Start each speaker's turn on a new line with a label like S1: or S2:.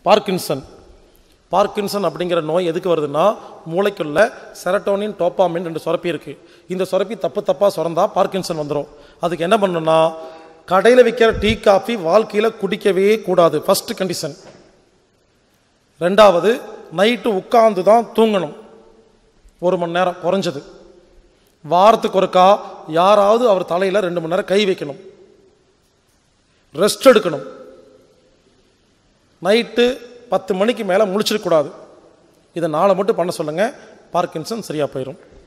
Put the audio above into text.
S1: Parkinson அப்படிங்கிற நோய் எதுக்கு வருதுன்னா, மூளைக்குள்ள செரட்டோனின் டோப்பாமின் 2 சுரப்பி இருக்குது. இந்த சுரப்பி தப்பாக சுரந்தா பார்க்கின்சன் வந்துடும். அதுக்கு என்ன பண்ணணும்னா, கடையில் விற்கிற டீ காஃபி வாழ்க்கையில் குடிக்கவே கூடாது, ஃபஸ்ட்டு கண்டிஷன். 2வது, நைட்டு உட்காந்து தான் தூங்கணும், 1 மணி நேரம் குறைஞ்சது. வாரத்துக்கு ஒருக்கா யாராவது அவர் தலையில் 2 மணி நேரம் கை வைக்கணும், ரெஸ்ட் எடுக்கணும். நைட்டு 10 மணிக்கு மேலே முழிச்சிடக்கூடாது. இதை 4 மட்டும் பண்ண சொல்லுங்கள், பார்க்கின்சன் சரியாக போயிடும்.